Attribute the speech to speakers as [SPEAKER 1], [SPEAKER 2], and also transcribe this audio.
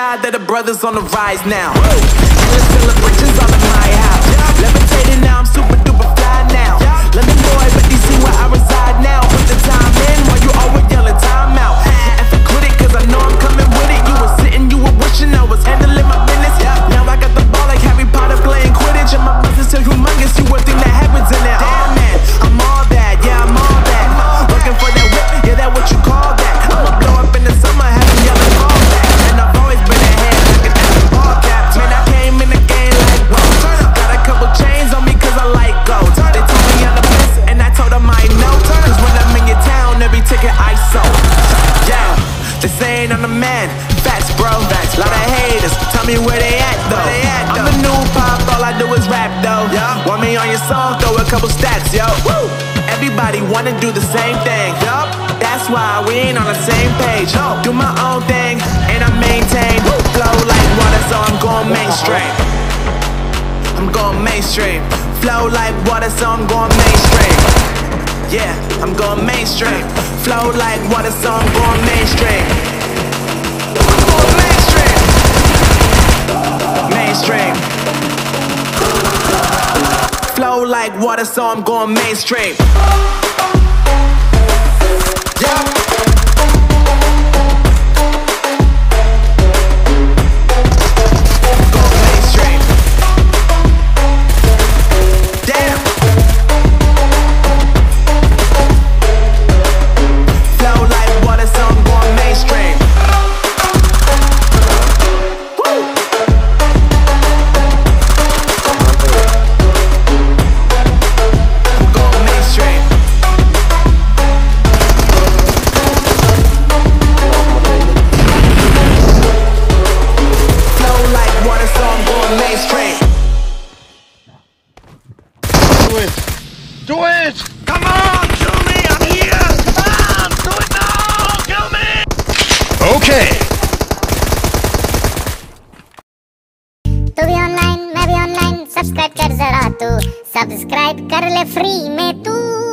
[SPEAKER 1] God that the brothers on the rise now. Endless celebrations all in my house. Levitating now, I'm super duper fly now. London boy, but you see where I reside now. Put the time in while you always yelling time out. And for quit it, cause I know I'm coming with it. You were sitting, you were wishing I was handling my business. Now I got the ball like Harry Potter playing Quidditch. And my business so humongous, you would think that happens in there. Oh man, I'm all that, yeah, I'm all that. Looking for that whip, yeah, that what you call that. I'ma blow up in the summer, having yelling ball back. And I've always been ahead, like an extra ball cap. Man, I came in the game like, whoa. Got a couple chains on me cause I like gold. They told me I'm the best, and I told them I know. Cause when I'm in your town, every ticket I sold. Yeah, they saying I'm the man. Facts, bro. Lot of haters, tell me where they at though. I'm the new pop, all I do is rap though. Want me on your song, throw a couple stats, yo. Woo! Everybody wanna do the same thing. That's why we ain't on the same page. Do my own thing, and I maintain. Flow like water, so I'm going mainstream. I'm going mainstream. Flow like water, so I'm going mainstream. Yeah, I'm going mainstream. Flow like water, so I'm going mainstream. I'm going mainstream. Mainstream. Flow like water, so I'm going mainstream. Yeah.
[SPEAKER 2] Do it! Come on, kill me! I'm here! Come on! Do it now! Kill me! Okay!
[SPEAKER 3] तू भी online मैं भी online subscribe कर जरा तू subscribe कर ले free में तू